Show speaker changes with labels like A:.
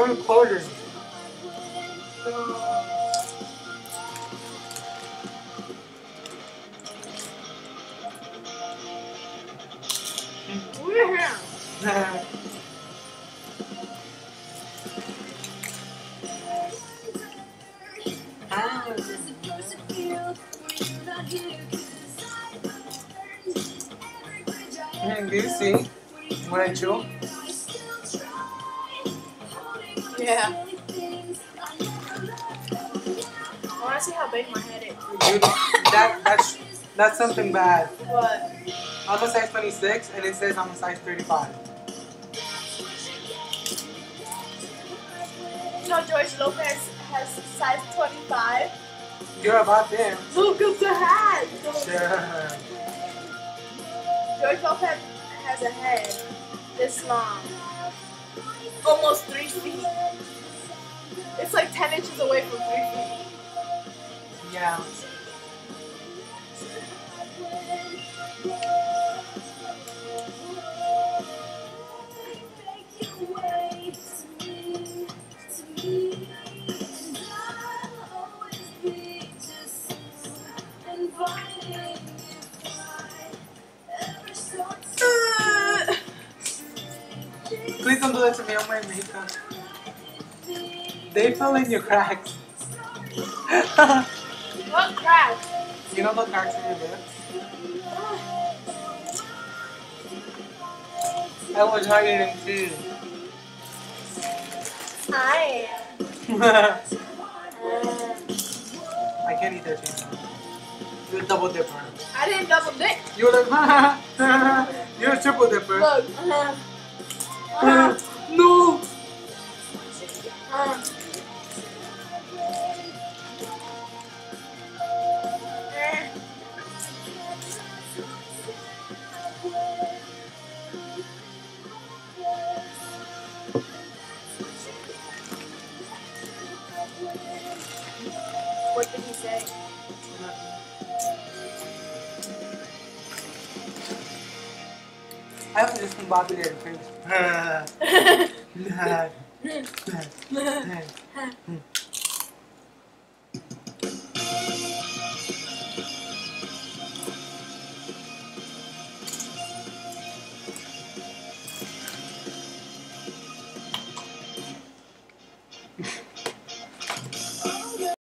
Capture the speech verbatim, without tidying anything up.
A: We're recording.
B: We're here.
A: And do you see what I chew?
B: Yeah. I want to see how big my head is.
A: Dude, that, that's, that's something bad.
B: What?
A: I'm a size twenty-six and it says I'm a size thirty-five.
B: You know George Lopez has size twenty-five?
A: You're about there.
B: Look at the hat!
A: Sure.
B: George Lopez has a head this long. Almost three feet. It's like ten inches away from three feet.
A: Yeah. Please don't do that to me on my makeup. They fill in your cracks.
B: What cracks?
A: You know the cracks in your lips? I was hiding too.
B: I am.
A: I can't eat that cheese. You're a double dipper.
B: I didn't double dip.
A: You're like, you're a triple dipper.
B: Look. Uh, uh,
A: No!
B: uh. What did he say?
A: I have to just bob it in the face.